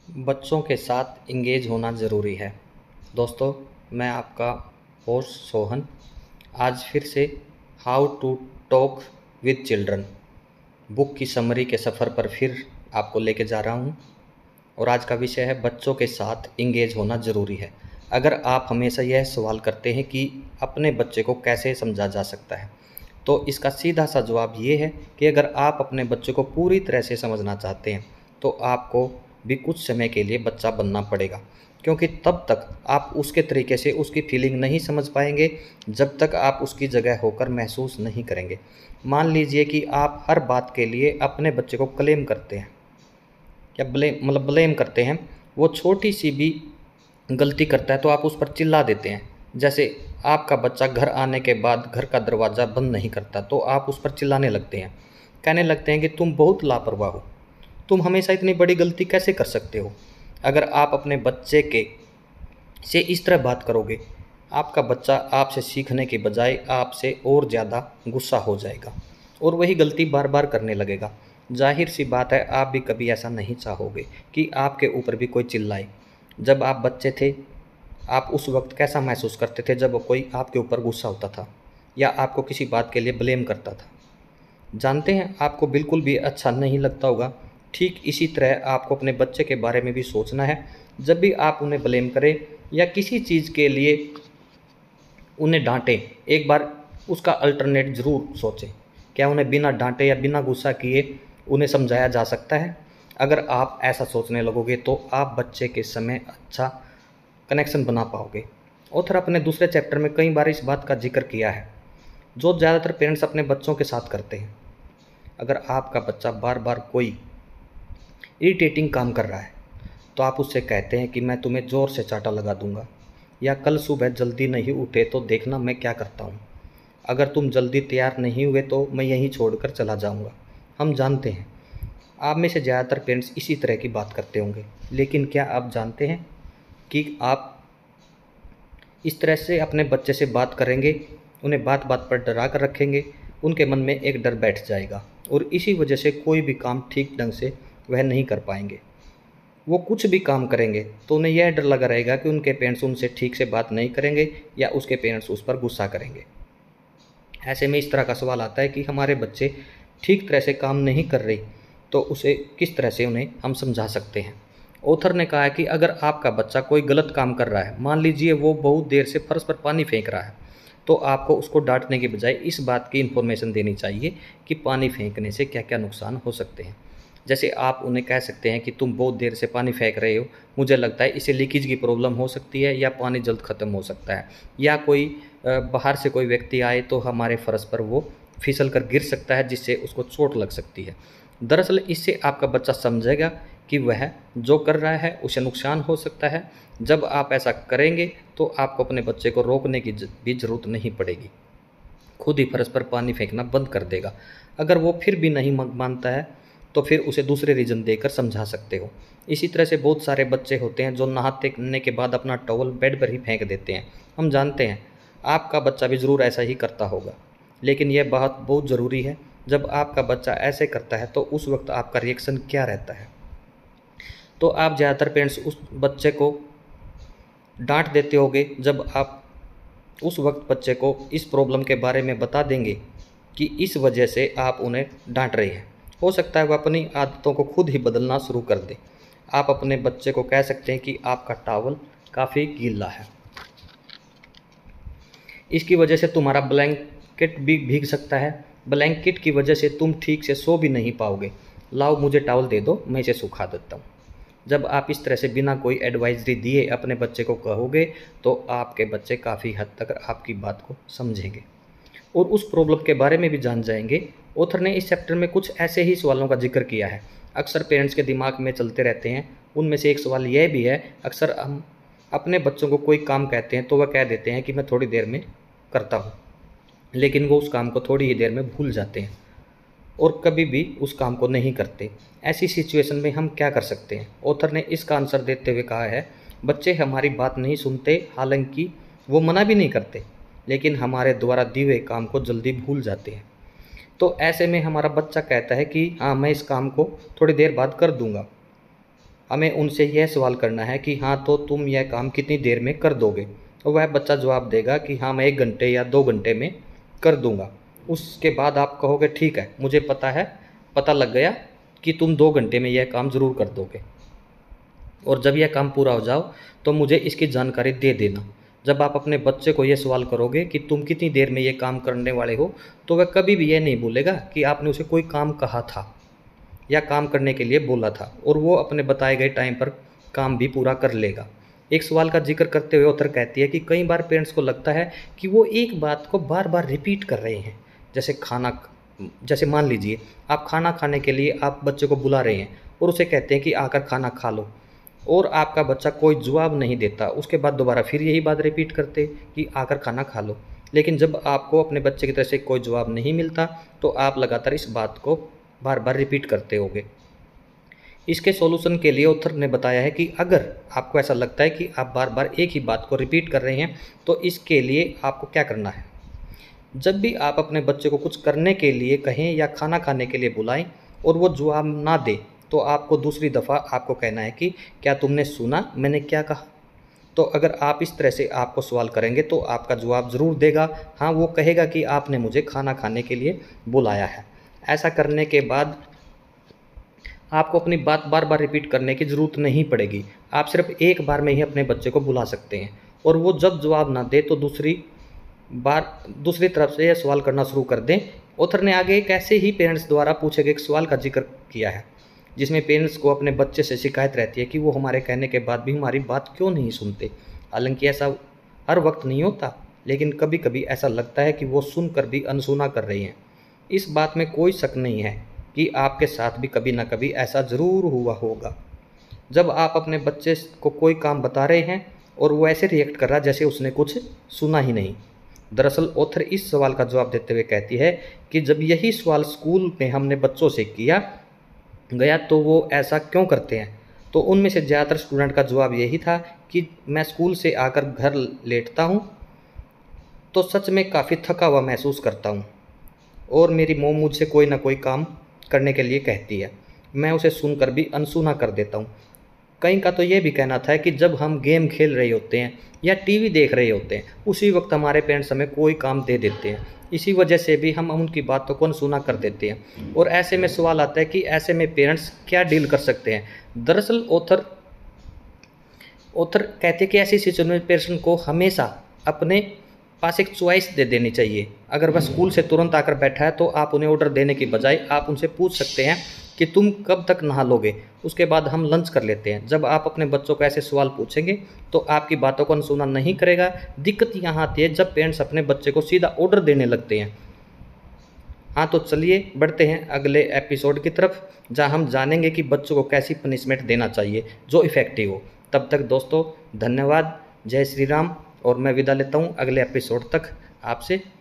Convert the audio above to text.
बच्चों के साथ इंगेज होना ज़रूरी है। दोस्तों, मैं आपका होस्ट सोहन आज फिर से how to talk with children book की समरी के सफ़र पर फिर आपको लेके जा रहा हूँ। और आज का विषय है बच्चों के साथ इंगेज होना ज़रूरी है। अगर आप हमेशा यह सवाल करते हैं कि अपने बच्चे को कैसे समझा जा सकता है, तो इसका सीधा सा जवाब ये है कि अगर आप अपने बच्चे को पूरी तरह से समझना चाहते हैं तो आपको भी कुछ समय के लिए बच्चा बनना पड़ेगा, क्योंकि तब तक आप उसके तरीके से उसकी फीलिंग नहीं समझ पाएंगे जब तक आप उसकी जगह होकर महसूस नहीं करेंगे। मान लीजिए कि आप हर बात के लिए अपने बच्चे को क्लेम करते हैं या ब्लेम करते हैं। वो छोटी सी भी गलती करता है तो आप उस पर चिल्ला देते हैं। जैसे आपका बच्चा घर आने के बाद घर का दरवाज़ा बंद नहीं करता तो आप उस पर चिल्लाने लगते हैं, कहने लगते हैं कि तुम बहुत लापरवाह हो, तुम हमेशा इतनी बड़ी गलती कैसे कर सकते हो। अगर आप अपने बच्चे के से इस तरह बात करोगे, आपका बच्चा आपसे सीखने के बजाय आपसे और ज़्यादा गुस्सा हो जाएगा और वही गलती बार बार करने लगेगा। जाहिर सी बात है, आप भी कभी ऐसा नहीं चाहोगे कि आपके ऊपर भी कोई चिल्लाए। जब आप बच्चे थे, आप उस वक्त कैसा महसूस करते थे जब कोई आपके ऊपर गुस्सा होता था या आपको किसी बात के लिए ब्लेम करता था? जानते हैं, आपको बिल्कुल भी अच्छा नहीं लगता होगा। ठीक इसी तरह आपको अपने बच्चे के बारे में भी सोचना है। जब भी आप उन्हें ब्लेम करें या किसी चीज़ के लिए उन्हें डांटें, एक बार उसका अल्टरनेट ज़रूर सोचें। क्या उन्हें बिना डांटे या बिना गुस्सा किए उन्हें समझाया जा सकता है? अगर आप ऐसा सोचने लगोगे तो आप बच्चे के समय अच्छा कनेक्शन बना पाओगे। ऑथर अपने दूसरे चैप्टर में कई बार इस बात का जिक्र किया है जो ज़्यादातर पेरेंट्स अपने बच्चों के साथ करते हैं। अगर आपका बच्चा बार बार कोई इरिटेटिंग काम कर रहा है तो आप उससे कहते हैं कि मैं तुम्हें ज़ोर से चांटा लगा दूंगा, या कल सुबह जल्दी नहीं उठे तो देखना मैं क्या करता हूँ, अगर तुम जल्दी तैयार नहीं हुए तो मैं यहीं छोड़कर चला जाऊँगा। हम जानते हैं आप में से ज़्यादातर पेरेंट्स इसी तरह की बात करते होंगे, लेकिन क्या आप जानते हैं कि आप इस तरह से अपने बच्चे से बात करेंगे, उन्हें बात बात पर डरा कर रखेंगे, उनके मन में एक डर बैठ जाएगा और इसी वजह से कोई भी काम ठीक ढंग से वह नहीं कर पाएंगे। वो कुछ भी काम करेंगे तो उन्हें यह डर लगा रहेगा कि उनके पेरेंट्स उनसे ठीक से बात नहीं करेंगे या उसके पेरेंट्स उस पर गुस्सा करेंगे। ऐसे में इस तरह का सवाल आता है कि हमारे बच्चे ठीक तरह से काम नहीं कर रहे, तो उसे किस तरह से उन्हें हम समझा सकते हैं। ऑथर ने कहा है कि अगर आपका बच्चा कोई गलत काम कर रहा है, मान लीजिए वो बहुत देर से फर्श पर पानी फेंक रहा है, तो आपको उसको डांटने के बजाय इस बात की इन्फॉर्मेशन देनी चाहिए कि पानी फेंकने से क्या क्या नुकसान हो सकते हैं। जैसे आप उन्हें कह सकते हैं कि तुम बहुत देर से पानी फेंक रहे हो, मुझे लगता है इसे लीकेज की प्रॉब्लम हो सकती है या पानी जल्द ख़त्म हो सकता है, या कोई बाहर से कोई व्यक्ति आए तो हमारे फर्श पर वो फिसल कर गिर सकता है जिससे उसको चोट लग सकती है। दरअसल इससे आपका बच्चा समझेगा कि वह जो कर रहा है उसे नुकसान हो सकता है। जब आप ऐसा करेंगे तो आपको अपने बच्चे को रोकने की भी ज़रूरत नहीं पड़ेगी, खुद ही फर्श पर पानी फेंकना बंद कर देगा। अगर वो फिर भी नहीं मानता है तो फिर उसे दूसरे रीज़न देकर समझा सकते हो। इसी तरह से बहुत सारे बच्चे होते हैं जो नहाने के बाद अपना टॉवल बेड पर ही फेंक देते हैं। हम जानते हैं आपका बच्चा भी ज़रूर ऐसा ही करता होगा, लेकिन यह बात बहुत ज़रूरी है। जब आपका बच्चा ऐसे करता है तो उस वक्त आपका रिएक्शन क्या रहता है? तो आप ज़्यादातर पेरेंट्स उस बच्चे को डांट देते होगे। जब आप उस वक्त बच्चे को इस प्रॉब्लम के बारे में बता देंगे कि इस वजह से आप उन्हें डांट रहे हैं, हो सकता है वह अपनी आदतों को खुद ही बदलना शुरू कर दे। आप अपने बच्चे को कह सकते हैं कि आपका टॉवल काफ़ी गीला है, इसकी वजह से तुम्हारा ब्लैंकेट भी भीग सकता है, ब्लैंकेट की वजह से तुम ठीक से सो भी नहीं पाओगे, लाओ मुझे टॉवल दे दो, मैं इसे सुखा देता हूँ। जब आप इस तरह से बिना कोई एडवाइजरी दिए अपने बच्चे को कहोगे तो आपके बच्चे काफ़ी हद तक आपकी बात को समझेंगे और उस प्रॉब्लम के बारे में भी जान जाएंगे। ऑथर ने इस चैप्टर में कुछ ऐसे ही सवालों का जिक्र किया है, अक्सर पेरेंट्स के दिमाग में चलते रहते हैं। उनमें से एक सवाल यह भी है, अक्सर हम अपने बच्चों को कोई काम कहते हैं तो वह कह देते हैं कि मैं थोड़ी देर में करता हूँ, लेकिन वो उस काम को थोड़ी ही देर में भूल जाते हैं और कभी भी उस काम को नहीं करते। ऐसी सिचुएशन में हम क्या कर सकते हैं? ऑथर ने इसका आंसर देते हुए कहा है, बच्चे हमारी बात नहीं सुनते, हालांकि वो मना भी नहीं करते, लेकिन हमारे द्वारा दिए हुए काम को जल्दी भूल जाते हैं। तो ऐसे में हमारा बच्चा कहता है कि हाँ, मैं इस काम को थोड़ी देर बाद कर दूंगा, हमें उनसे यह सवाल करना है कि हाँ तो तुम यह काम कितनी देर में कर दोगे, और वह बच्चा जवाब देगा कि हाँ मैं 1 घंटे या 2 घंटे में कर दूंगा। उसके बाद आप कहोगे ठीक है, मुझे पता लग गया कि तुम 2 घंटे में यह काम ज़रूर कर दोगे, और जब यह काम पूरा हो जाओ तो मुझे इसकी जानकारी दे देना। जब आप अपने बच्चे को यह सवाल करोगे कि तुम कितनी देर में ये काम करने वाले हो, तो वह कभी भी यह नहीं भूलेगा कि आपने उसे कोई काम कहा था या काम करने के लिए बोला था, और वो अपने बताए गए टाइम पर काम भी पूरा कर लेगा। एक सवाल का जिक्र करते हुए ऑथर कहती है कि कई बार पेरेंट्स को लगता है कि वो एक बात को बार बार रिपीट कर रहे हैं। जैसे मान लीजिए आप खाना खाने के लिए आप बच्चे को बुला रहे हैं और उसे कहते हैं कि आकर खाना खा लो, और आपका बच्चा कोई जवाब नहीं देता। उसके बाद दोबारा फिर यही बात रिपीट करते कि आकर खाना खा लो। लेकिन जब आपको अपने बच्चे की तरफ से कोई जवाब नहीं मिलता तो आप लगातार इस बात को बार बार रिपीट करते होगे। इसके सॉल्यूशन के लिए ऑथर ने बताया है कि अगर आपको ऐसा लगता है कि आप बार बार एक ही बात को रिपीट कर रहे हैं, तो इसके लिए आपको क्या करना है। जब भी आप अपने बच्चे को कुछ करने के लिए कहें या खाना खाने के लिए बुलाएं और वो जवाब ना दे, तो आपको दूसरी दफ़ा आपको कहना है कि क्या तुमने सुना मैंने क्या कहा। तो अगर आप इस तरह से आपको सवाल करेंगे तो आपका जवाब ज़रूर देगा। हाँ, वो कहेगा कि आपने मुझे खाना खाने के लिए बुलाया है। ऐसा करने के बाद आपको अपनी बात बार बार रिपीट करने की ज़रूरत नहीं पड़ेगी। आप सिर्फ एक बार में ही अपने बच्चे को बुला सकते हैं, और वो जब जवाब ना दे तो दूसरी तरफ से यह सवाल करना शुरू कर दें। ऑथर ने आगे एक ऐसे ही पेरेंट्स द्वारा पूछे गए एक सवाल का जिक्र किया है, जिसमें पेरेंट्स को अपने बच्चे से शिकायत रहती है कि वो हमारे कहने के बाद भी हमारी बात क्यों नहीं सुनते। हालांकि ऐसा हर वक्त नहीं होता, लेकिन कभी कभी ऐसा लगता है कि वो सुनकर भी अनसुना कर रही हैं। इस बात में कोई शक नहीं है कि आपके साथ भी कभी ना कभी ऐसा ज़रूर हुआ होगा, जब आप अपने बच्चे को कोई काम बता रहे हैं और वो ऐसे रिएक्ट कर रहा जैसे उसने कुछ सुना ही नहीं। दरअसल ऑथर इस सवाल का जवाब देते हुए कहती है कि जब यही सवाल स्कूल में हमने बच्चों से किया गया तो वो ऐसा क्यों करते हैं, तो उनमें से ज़्यादातर स्टूडेंट का जवाब यही था कि मैं स्कूल से आकर घर लेटता हूँ तो सच में काफ़ी थका हुआ महसूस करता हूँ, और मेरी मोम मुझसे कोई ना कोई काम करने के लिए कहती है। मैं उसे सुनकर भी अनसुना कर देता हूँ। कई का तो ये भी कहना था कि जब हम गेम खेल रहे होते हैं या टीवी देख रहे होते हैं, उसी वक्त हमारे पेरेंट्स हमें कोई काम दे देते हैं। इसी वजह से भी हम उनकी बातों को अनसुना कर देते हैं, और ऐसे में सवाल आता है कि ऐसे में पेरेंट्स क्या डील कर सकते हैं। दरअसल ऑथर कहते हैं कि ऐसी सिचुएशन में पेरेंट्स को हमेशा अपने पास एक चॉइस दे देनी चाहिए। अगर वह स्कूल से तुरंत आकर बैठा है तो आप उन्हें ऑर्डर देने की बजाय आप उनसे पूछ सकते हैं कि तुम कब तक नहा लोगे, उसके बाद हम लंच कर लेते हैं। जब आप अपने बच्चों को ऐसे सवाल पूछेंगे तो आपकी बातों को अनसुना नहीं करेगा। दिक्कत यहाँ आती है जब पेरेंट्स अपने बच्चे को सीधा ऑर्डर देने लगते हैं। हाँ, तो चलिए बढ़ते हैं अगले एपिसोड की तरफ, जहाँ हम जानेंगे कि बच्चों को कैसी पनिशमेंट देना चाहिए जो इफ़ेक्टिव हो। तब तक दोस्तों धन्यवाद, जय श्री राम, और मैं विदा लेता हूँ अगले एपिसोड तक आपसे।